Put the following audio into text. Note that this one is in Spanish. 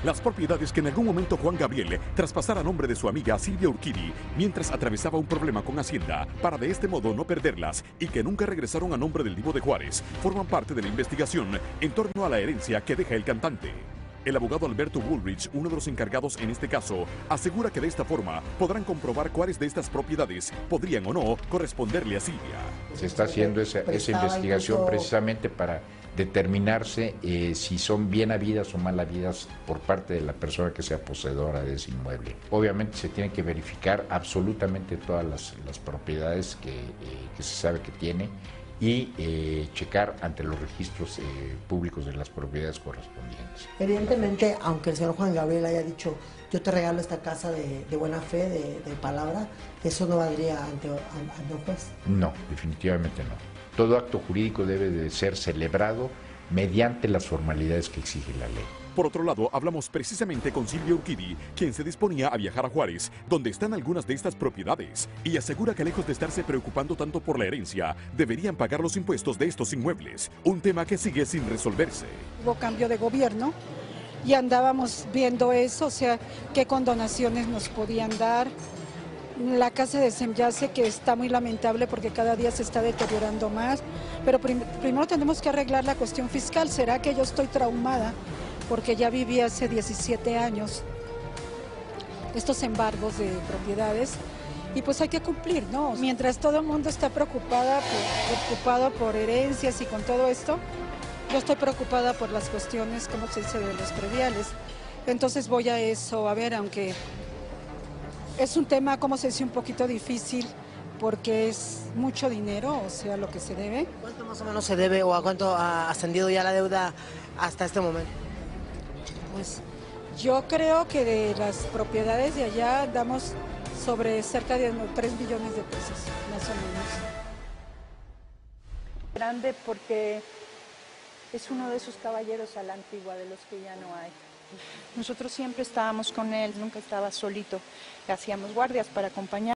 Las propiedades que en algún momento Juan Gabriel traspasara a nombre de su amiga Silvia Urquidi mientras atravesaba un problema con Hacienda para de este modo no perderlas y que nunca regresaron a nombre del Divo de Juárez forman parte de la investigación en torno a la herencia que deja el cantante. El abogado Alberto Woolrich, uno de los encargados en este caso, asegura que de esta forma podrán comprobar cuáles de estas propiedades podrían o no corresponderle a Silvia. Se está haciendo esa investigación precisamente para determinarse si son bien habidas o mal habidas por parte de la persona que sea poseedora de ese inmueble. Obviamente se tienen que verificar absolutamente todas las propiedades que se sabe que tiene y checar ante los registros públicos de las propiedades correspondientes. Evidentemente, aunque el señor Juan Gabriel haya dicho yo te regalo esta casa de buena fe, de palabra, eso no valdría ante un juez. No, definitivamente no. Todo acto jurídico debe de ser celebrado mediante las formalidades que exige la ley. Por otro lado, hablamos precisamente con Silvia Urquidi, quien se disponía a viajar a Juárez, donde están algunas de estas propiedades, y asegura que lejos de estarse preocupando tanto por la herencia, deberían pagar los impuestos de estos inmuebles, un tema que sigue sin resolverse. Hubo cambio de gobierno y andábamos viendo eso, o sea, qué condonaciones nos podían dar. La casa de Semyase, que está muy lamentable porque cada día se está deteriorando más, pero primero tenemos que arreglar la cuestión fiscal. ¿Será que yo estoy traumada? Porque ya viví hace 17 años estos embargos de propiedades y pues hay que cumplir, ¿no? Mientras todo el mundo está preocupado por herencias y con todo esto, yo estoy preocupada por las cuestiones, ¿cómo se dice?, de los prediales. Entonces voy a eso, a ver, aunque es un tema, como se dice, un poquito difícil porque es mucho dinero, o sea, lo que se debe. ¿Cuánto más o menos se debe o a cuánto ha ascendido ya la deuda hasta este momento? Pues yo creo que de las propiedades de allá damos sobre cerca de 3 billones de pesos, más o menos. Grande porque es uno de esos caballeros a la antigua, de los que ya no hay. Nosotros siempre estábamos con él, nunca estaba solito, hacíamos guardias para acompañar.